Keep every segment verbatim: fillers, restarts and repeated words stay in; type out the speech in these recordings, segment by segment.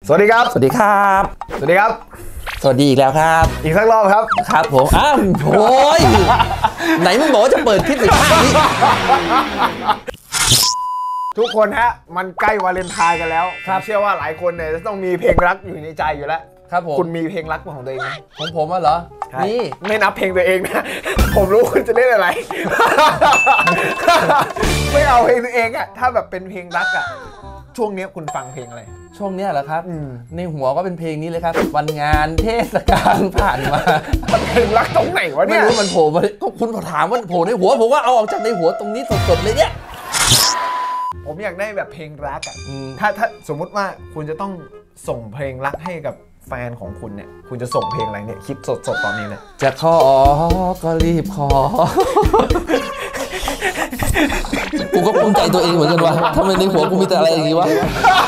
สวัสดีครับสวัสดีครับสวัสดีครับสวัสดีอีกแล้วครับอีกสักรอบครับครับผมอ้าวโอ้ยไหนมึงบอกว่าจะเปิดคลิปในท่านี้ทุกคนฮะมันใกล้วาเลนไทน์กันแล้วครับเชื่อว่าหลายคนเนี่ยจะต้องมีเพลงรักอยู่ในใจอยู่แล้วครับผมคุณมีเพลงรักของตัวเองไหมของผมอ่ะเหรอนี่ไม่นับเพลงตัวเองนะผมรู้คุณจะเล่นอะไรไม่เอาเพลงตัวเองอะถ้าแบบเป็นเพลงรักอะช่วงนี้คุณฟังเพลงอะไรช่วงนี้เหรอครับในหัวก็เป็นเพลงนี้เลยครับวันงานเทศกาลผ่านมาเพลงรักตรงไหนวะเนี่ยไม่รู้มันโผล่มาก็คุณถามว่าโผล่ในหัวผมว่าเอาออกจากในหัวตรงนี้สดๆเลยเนี่ยผมอยากได้แบบเพลงรักอ่ะถ้าถ้าสมมุติว่าคุณจะต้องส่งเพลงรักให้กับแฟนของคุณเนี่ยคุณจะส่งเพลงอะไรเนี่ยคิดสดๆตอนนี้เลยจะขอก็รีบขอกูก็ภูมิใจตัวเองเหมือนกันวะทำไมในหัวกูมีแต่อะไรอย่างงี้วะ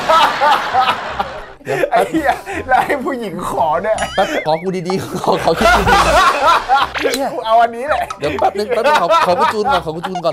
ไอ้เหี้ยแล้วให้ผู้หญิงขอเนี่ยแป๊บขอกูดีๆขอขอคิดดีๆกูเอาอันนี้แหละเดี๋ยวแป๊บนึงแป๊บนึงขอขอกูจูนก่อนขอกูจูนก่อน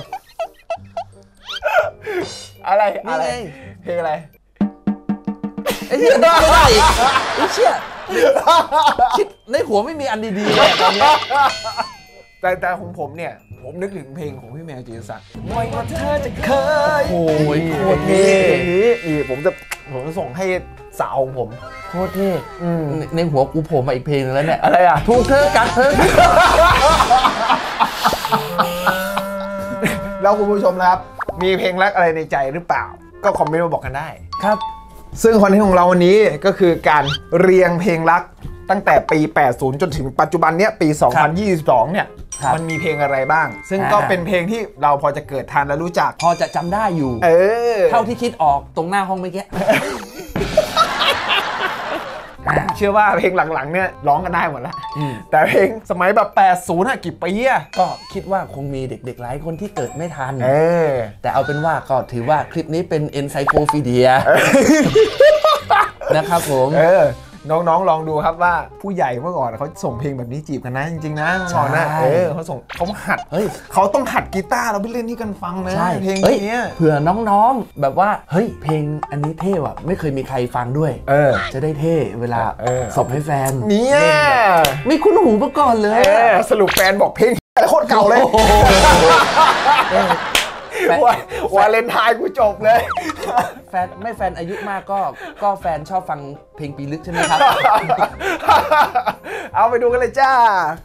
อะไรอะไรเพลงอะไรไอ้เหี้ยไม่ได้อีกไอ้เชี่ยคิดในหัวไม่มีอันดีๆเลยตอนนี้แต่แต่ของผมเนี่ยผมนึกถึงเพลงของพี่แมวจีรศักดิ์ไม่ว่าเธอจะเคยโอ้ยโคตรเท่นี่ผมจะผมจะส่งให้สาวของผมโคตรเท่ในหัวกูโผล่มาอีกเพลงนึงแล้วเนี่ยอะไรอ่ะถูกเธอกัดเธอแล้วคุณผู้ชมนะครับมีเพลงรักอะไรในใจหรือเปล่าก็คอมเมนต์มาบอกกันได้ครับซึ่งคอนเทนต์ของเราวันนี้ก็คือการเรียงเพลงรักตั้งแต่ปีแปดสิบจนถึงปัจจุบันเนี้ยปีสองพันยี่สิบสองเนี่ยมันมีเพลงอะไรบ้างซึ่งก็เป็นเพลงที่เราพอจะเกิดทันและรู้จักพอจะจำได้อยู่เออเท่าที่คิดออกตรงหน้าห้องเมื่อกี้เชื่อว่าเพลงหลังๆเนี่ยร้องกันได้หมดแล้วแต่เพลงสมัยแบบแปดสิบอ่ะกี่ปีอ่ะก็คิดว่าคงมีเด็กๆหลายคนที่เกิดไม่ทันเออแต่เอาเป็นว่าก็ถือว่าคลิปนี้เป็นเอนไซโคฟีเดียนะครับผมเออน้องๆลองดูครับว่าผู้ใหญ่เมื่อก่อนเขาส่งเพลงแบบนี้จีบกันนะจริงๆนะเมื่อก่อนนะเออเขาส่งเขาหัดเฮ้ยเขาต้องหัดกีตาร์เราไปเล่นที่กันฟังนะเพลงนี้เผื่อน้องๆแบบว่าเฮ้ยเพลงอันนี้เท่ว่ะไม่เคยมีใครฟังด้วยเออจะได้เท่เวลาส่งให้แฟนเนี่ยไม่คุ้นหูมาก่อนเลยสรุปแฟนบอกเพลงโคตรเก่าเลยวาเลนไทน์กูจบเลยแฟนไม่แฟนอายุมากก็ก็แฟนชอบฟังเพลงปีลึกใช่ไหมครับเอาไปดูกันเลยจ้า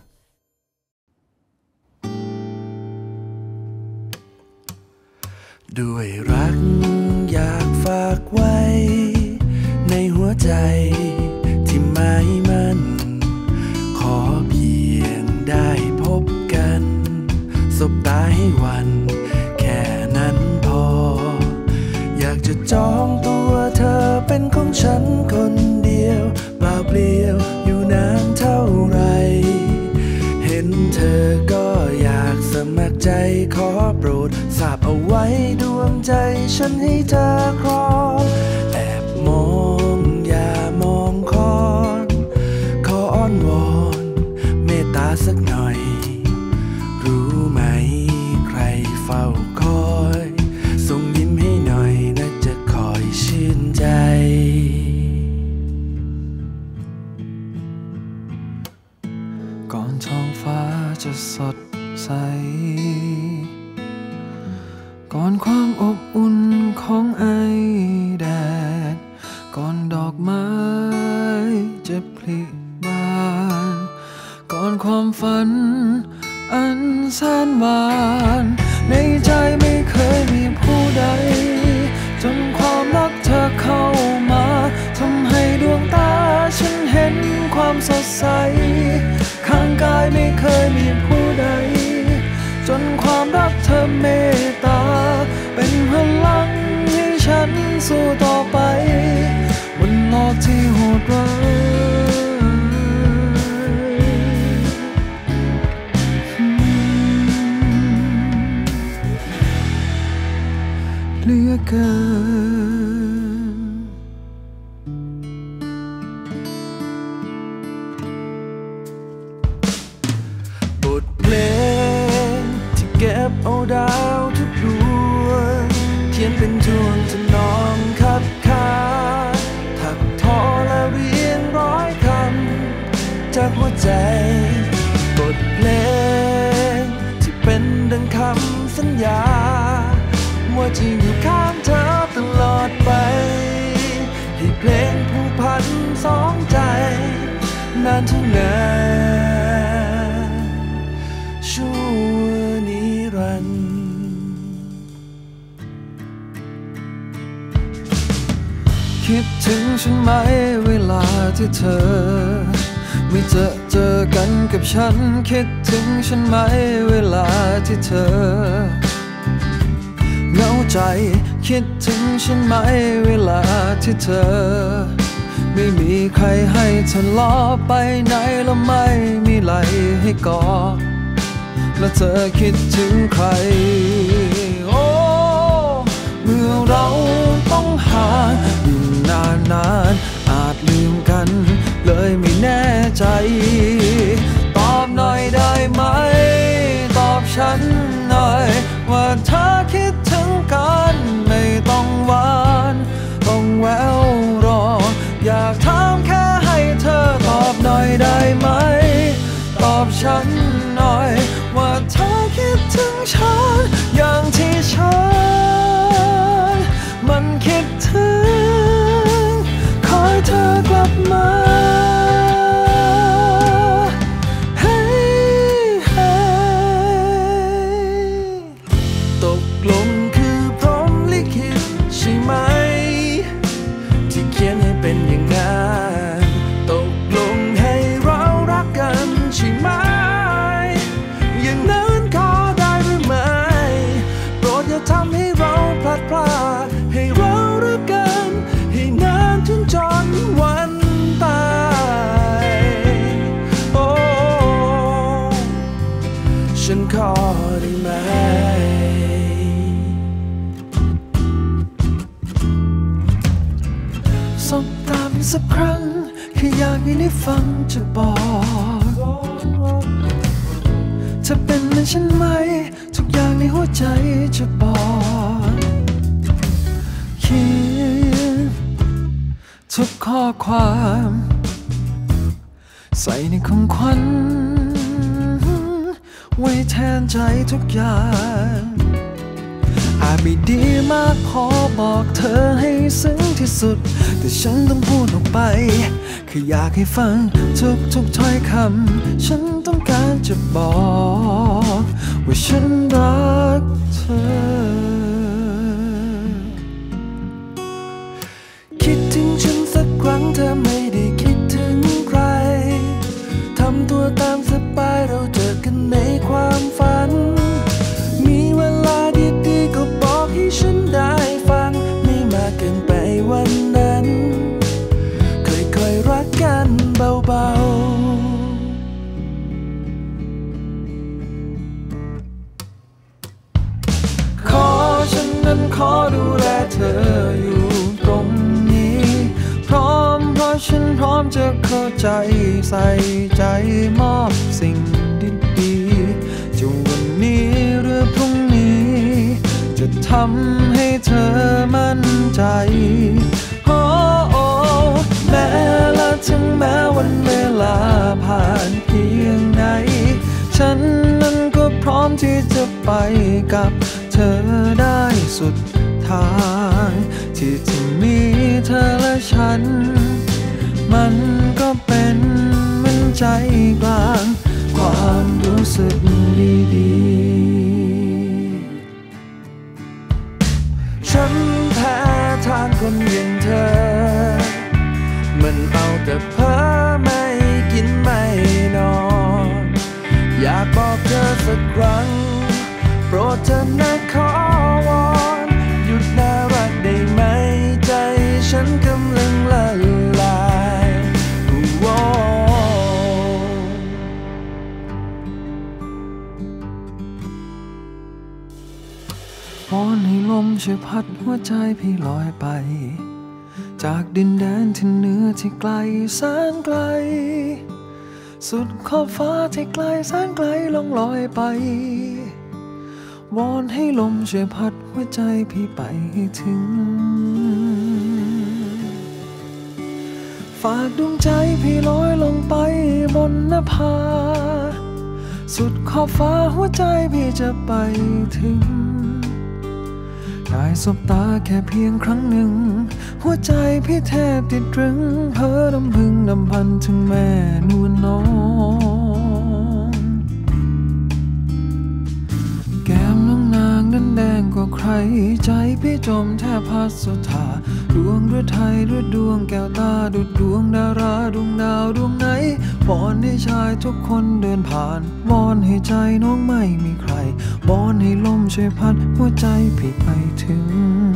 ด้วยรักอยากฝากไว้ในหัวใจที่ไม่มั่นขอเพียงได้พบกันสบตาให้วันแค่นั้นพออยากจะจองตัวเธอเป็นของฉันคนเดียวเปล่าเปลี่ยวอยู่นานเท่าไรเห็นเธอก็อยากสมัครใจขอโปรดสาบเอาไว้ดวงใจฉันให้เธอครองแอบมองอย่ามองคอนขออ้อนวอนเมตตาสักหน่อยรู้ไหมใครเฝ้าคอยส่งยิ้มให้หน่อยน่าจะคอยชื่นใจก่อนท้องฟ้าจะสดใสก่อนความอบอุ่นของไอแดดก่อนดอกไม้จะผลิบานก่อนความฝันอันแสนหวานในใจไม่เคยมีผู้ใดจนความรักเธอเข้ามาทำให้ดวงตาฉันเห็นความสดใสข้างกายไม่เคยมีผู้ใดจนความรักเธอเมตตาเป็นพลังให้ฉันสู้ต่อไปบนโลกที่โหดร้ายเหลือเกินบทเพลงที่เก็บเอาดาวทุกดวงเขียนเป็นช่วงจะนองคับคาถักทอเรียงร้อยคำจากหัวใจบทเพลงที่เป็นดังคำสัญญาว่าจะอยู่ข้างเธอตลอดไปให้เพลงผูกพันสองใจนานเท่านานชั่วนิรันดร์คิดถึงฉันไหมเวลาที่เธอไม่เจอเจอกันกับฉันคิดถึงฉันไหมเวลาที่เธอเหงาใจคิดถึงฉันไหมเวลาที่เธอไม่มีใครให้เธอล้อไปไหนแล้วไม่มีไหลให้กอดแล้วเธอคิดถึงใครโอ้เมื่อเราต้องห่างอยู่นานนานอาจลืมกันเลยไม่แน่ใจตอบหน่อยได้ไหมตอบฉันหน่อยว่าเธอคิดถึงกันไม่ต้องหวานต้องแววรออยากถามแค่ให้เธอตอบหน่อยได้ไหมตอบฉันหน่อยว่าเธอคิดถึงฉันอย่างที่ฉันมันคิดถึงคอยเธอกลับมาตกลงคือพรหมลิขิตใช่ไหมที่เขียนให้เป็นอย่างนั้นตกลงให้เรารักกันใช่ไหมอย่างนั้นก็ได้หรือไม่โปรดอย่าทำให้เราพลาดพลาดให้เรารักกันให้นานจนจนวันตายโอ้ฉันขอได้ไหมสบตาสักครั้งแค่อยากให้ได้ฟังจะบอกจะเป็นเหมือนฉันไหมทุกอย่างในหัวใจจะบอกเขียนทุกข้อความใส่ในของขวัญไว้แทนใจทุกอย่างอาจไม่ดีมากพอบอกเธอให้ซึ้งที่สุดแต่ฉันต้องพูดออกไปคืออยากให้ฟังทุกทุกถ้อยคำฉันต้องการจะบอกว่าฉันรักเธอคิดถึงฉันสักครั้งเธอไม่ได้คิดถึงใครทำตัวตามสบายเราเจอกันในความฝันมีเวลาดีๆก็บอกให้ฉันได้ฟังไม่มากเกินไปวันนั้นค่อยๆรักกันเบาๆขอฉันนั้นขอดูแลเธออยู่ตรงนี้พร้อมเพราะฉันพร้อมจะเข้าใจใส่ใจมอบสิ่งดีๆจะวันนี้หรือพรุ่งนี้จะทำให้เธอมั่นใจโอ้โอ้แม้และถึงแม้วันเวลาผ่านเพียงไหนฉันนั้นก็พร้อมที่จะไปกับเธอได้สุดทางที่จะมีเธอและฉันมันก็เป็นเหมือนใจกลางความรู้สึกดีๆฉันแพ้ทางคนอย่างเธอมันเอาแต่เพ้อไม่กินไม่นอนอยากบอกเธอสักครั้งโปรดเธอนะขอวอนหยุดน่ารักได้ไหมใจฉันกำลังละลายวอนให้ลมช่วยพัดหัวใจพี่ลอยไปจากดินแดนที่เหนือที่ไกลแสนไกลสุดขอบฟ้าที่ไกลแสนไกลล่องลอยไปวอนให้ลมช่วยพัดหัวใจพี่ไปให้ถึงฝฝากดวงใจพี่ลอยลงไปบนนภาสุดขอบฟ้าหัวใจพี่จะไปถึงได้สบตาแค่เพียงครั้งหนึ่งหัวใจพี่แทบติดตรึงเพ้อดำพึงดำพันถึงแม่นวลน้องแก้มน้องนางนั้นแดงกว่าใครใจพี่จมแทบพัดสุธาดวงฤทัยฤดวงแก้วตาดุจดวงดาราดวงดาวดวงไหนวอนให้ชายทุกคนเดินผ่านวอนให้ใจน้องไม่มีใครวอนให้ลมช่วยพัดหัวใจพี่ไปถึง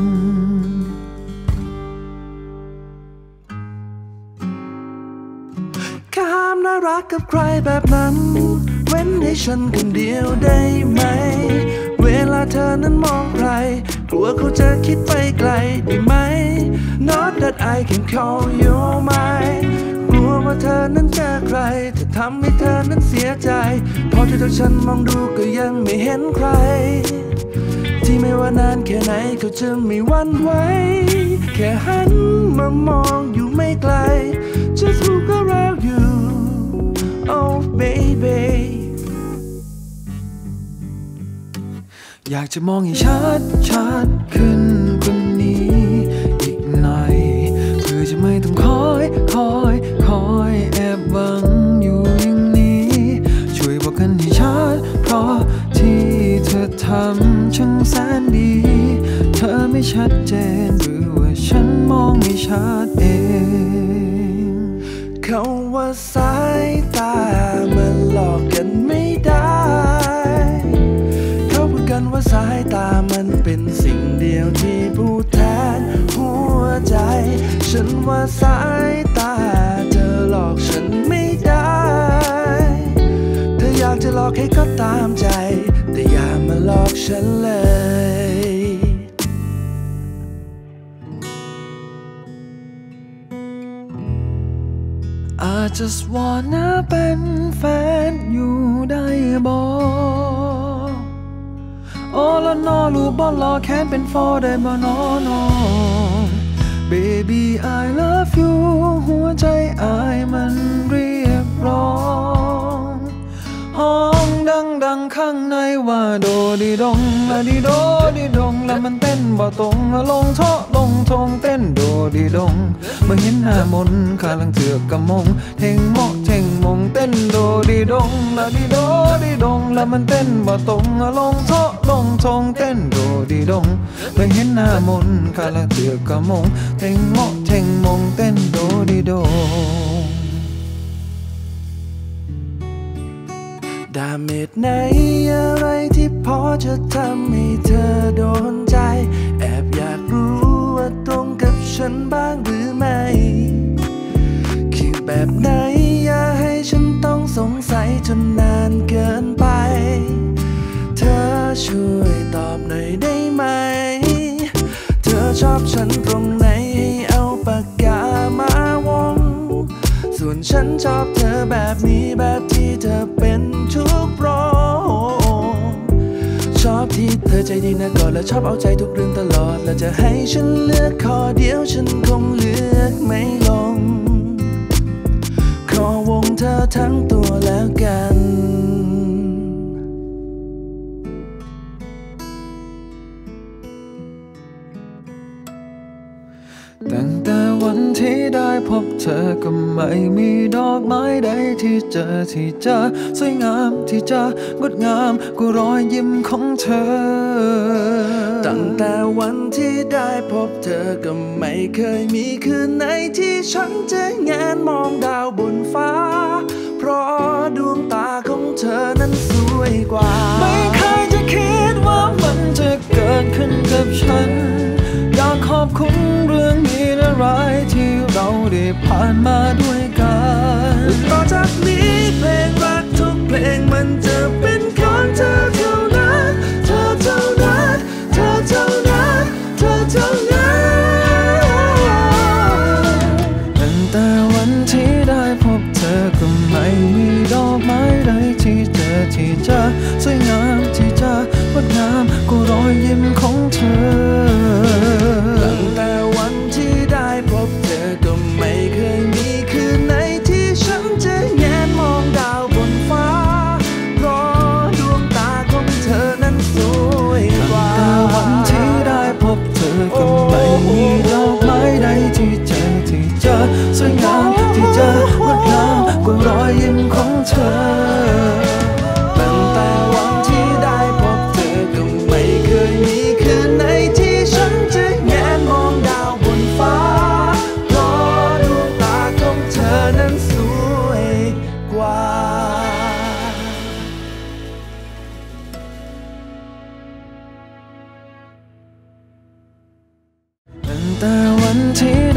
แค่ห้ามน่ารักกับใครแบบนั้นเว้นให้ฉันคนเดียวได้ไหมเวลาเธอนั้นมองใครกลัวเขาจะคิดไปไกลได้ไหม Not that I can call you mine กลัวว่าเธอนั้นเจอใครจะทำให้เธอนั้นเสียใจพอที่ตัวฉันมองดูก็ยังไม่เห็นใครที่ไม่ว่านานแค่ไหนก็จะไม่หวั่นไหวแค่หันมามองอยู่ไม่ไกล Just look around you Oh babyอยากจะมองให้ชัดชัดขึ้นกว่านี้อีกหน่อยเพื่อจะไม่ต้องคอยคอยคอยแอบหวังอยู่อย่างนี้ช่วยบอกกันให้ชัดเพราะที่เธอทำช่างแสนดีเธอไม่ชัดเจนหรือว่าฉันมองไม่ชัดเองเขาว่าสายตามันหลอกกันไม่ได้ว่าสายตามันเป็นสิ่งเดียวที่พูดแทนหัวใจฉันว่าสายตาเธอหลอกฉันไม่ได้เธออยากจะหลอกให้ก็ตามใจแต่อย่ามาหลอกฉันเลย I just wanna เป็นแฟนอยู่ได้บ่โอ้ละนอลูกบอลรอแค้นเป็นฟอได้บ่นอนอ Baby I love you หัวใจอายมันเรียกร้องห้องดังดังข้างในว่าโดดีดงละดีโดดีดงแล้วมันเต้นบ่ตรงลงเทาะลงทงเต้นโดดีดงเมื่อเห็นหน้ามนข้าลังเถือกกะมงเท่งโมเท่งมงเต้นโดดีดงละดีโดดีดงแล้วมันเต้นบ่ตรงลงเทาะลงทงเต้นโดดีดงเมื่อเห็นหน้ามนข้าลังเถือกกะมงเท่งโมเท่งมงเต้นโดดีดงดาเมจไหนอะไรที่พอจะทำให้เธอโดนใจแอบอยากรู้ว่าตรงกับฉันบ้างหรือไม่คือแบบไหนอย่าให้ฉันต้องสงสัยจนนานเกินไปเธอช่วยตอบหน่อยได้ไหมเธอชอบฉันตรงไหนให้เอาปากกามาวงส่วนฉันชอบเธอแบบนี้แบบที่เธอเป็นทุกโปรชอบที่เธอใจดีนะก่อนและชอบเอาใจทุกเรื่องตลอดและจะให้ฉันเลือกข้อเดียวฉันคงเลือกไม่ลงขอวงเธอทั้งตัวแล้วกันตั้งแต่วันที่ได้พบเธอก็ไม่มีดอกไม้ใดที่เจอที่จะสวยงามที่จะงดงามกว่ารอยยิ้มของเธอตั้งแต่วันที่ได้พบเธอก็ไม่เคยมีคืนไหนที่ฉันจะแงนมองดาวบนฟ้าเพราะดวงตาของเธอนั้นสวยกว่าไม่เคยจะคิดว่ามันจะเกิดขึ้นกับฉันอยากขอบคุณเรื่องนี้และร้ายที่เราได้ผ่านมาด้วยกันต่อจากนี้เพลงรักทุกเพลงมันจะเป็นของเธอเท่านั้นเธอเท่านั้นเธอเท่านั้นเธอเท่านั้นตั้งแต่วันที่ได้พบเธอก็ไม่มีดอกไม้ใดที่เจอที่จะสวยงามที่จะงดงามกว่ารอยยิ้มของเธอตั้งแต่วันที่ได้พบเธอก็ไม่เคยมีแต่วันที่